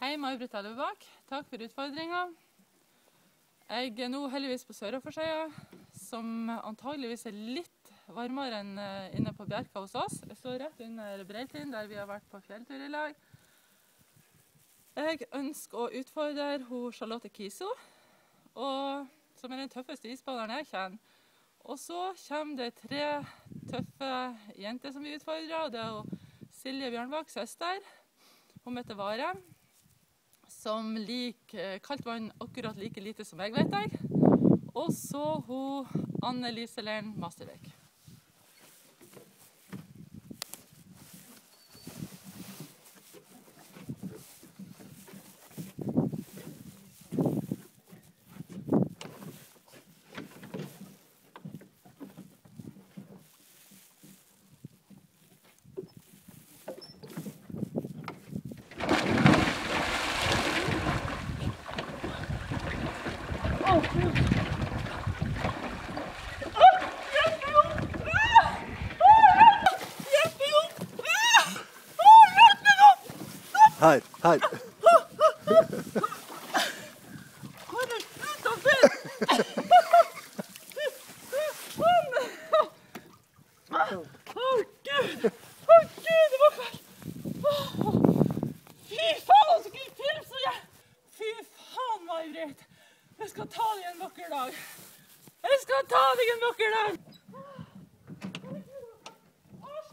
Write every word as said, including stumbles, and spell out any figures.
Hei, May-Britt Elvebakk. Takk for utfordringen. Jeg er nå heldigvis på Sørafjordsøya, som antageligvis er litt varmere enn inne på Bjerka hos oss. Jeg står rett under Breitind, der vi har vært på fjelltur i lag. Jeg ønsker å utfordre hun Charlotte Kiso, og, som er den tøffeste isbaderen jeg kjenner. Og så kommer det tre tøffe jenter som vi utfordrer. Det er hun Silje Bjørnbakk, søster. Hun heter Vare, som liker kaldt vann akkurat like lite som jeg, vet jeg. Og så hun Anne-Lise Lern Mastervik. Her, her. Hvor er utenfor? Å, Gud! Å, Gud, det var kaldt! Fy faen, så gikk til så jeg... Fy faen, May-Britt! Jeg skal ta deg en vakker dag. Jeg skal ta deg en vakker dag!